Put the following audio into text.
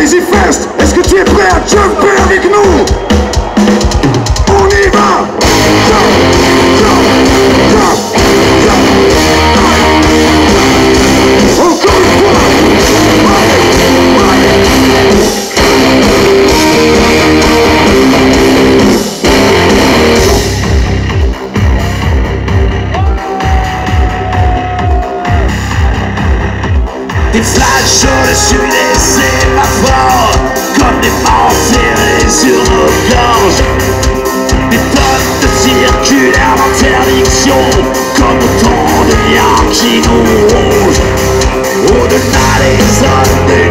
Kreiz Y Fest. Est-ce que tu es prêt à jumper avec nous? On y va. Jump, jump, jump, jump. Encore une fois. Des flashs sur-dessus des sémaphores, comme des morts serrés sur nos gorges. Des tonnes de circulaires d'interdiction, comme autant de liens qui nous rongent. Au-delà des zones